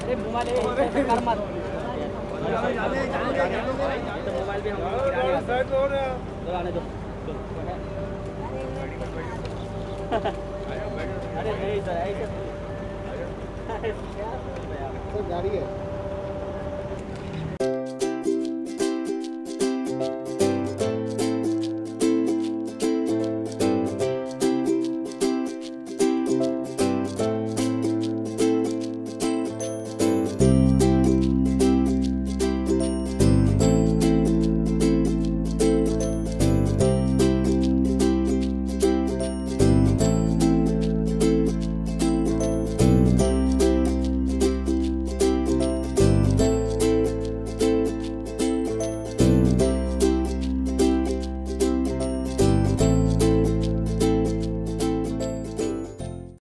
अरे मोबाइल कर मत। मोबाइल भी हम आने दो। अरे नहीं सर ऐसे तो गाड़ी है।